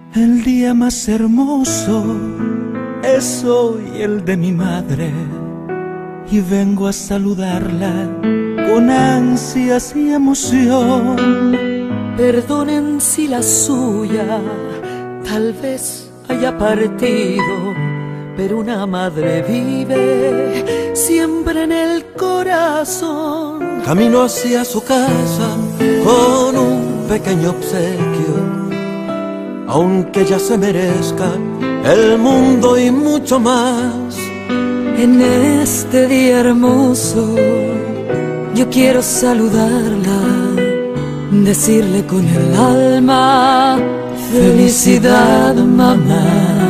El día más hermoso es hoy el de mi madre, y vengo a saludarla con ansias y emoción. Perdonen si la suya tal vez haya partido, pero una madre vive siempre en el corazón. Camino hacia su casa con un pequeño obsequio, aunque ella se merezca el mundo y mucho más. En este día hermoso yo quiero saludarla, decirle con el alma: felicidad, mamá.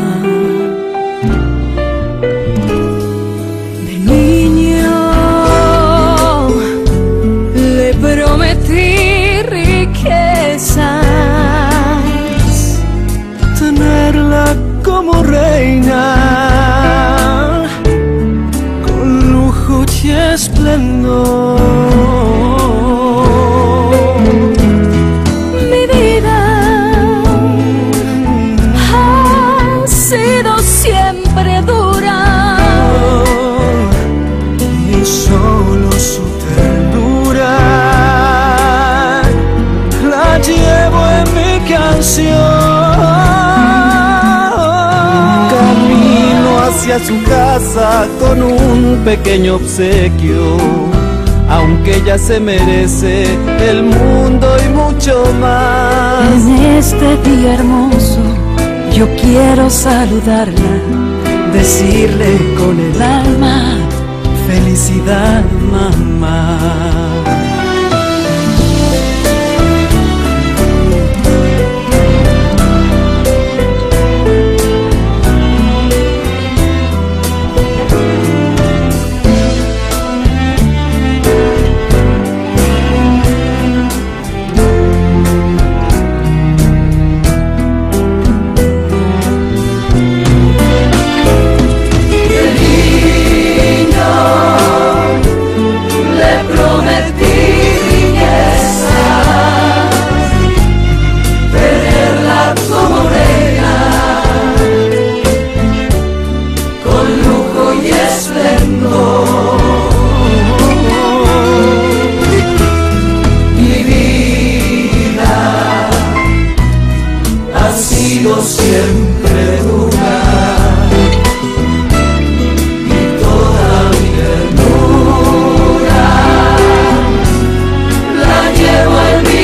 De niño le prometí riquezas, Tenerla como reina, con lujo y esplendor. mi vida ha sido siempre dura, Y solo su ternura la llevo en mi canción. Camino hacia su casa con un pequeño obsequio, aunque ella se merece el mundo y mucho más. En este día hermoso yo quiero saludarla, decirle con el alma: Felicidad, mamá. Siempre dura, y toda mi ternura la llevo en mi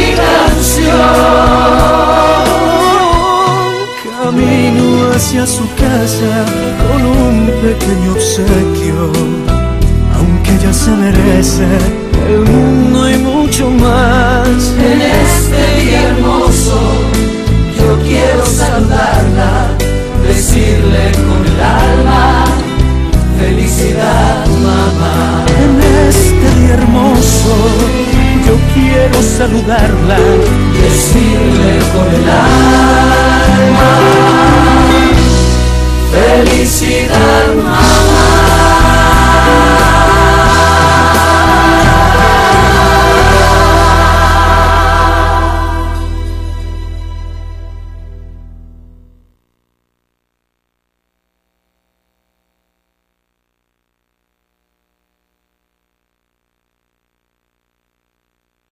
canción. Camino hacia su casa con un pequeño obsequio, aunque ella se merece el mundo y mucho más. En este día hermoso yo quiero saludarla, decirle con el alma: felicidad, mamá. En este día hermoso yo quiero saludarla, Decirle con el alma: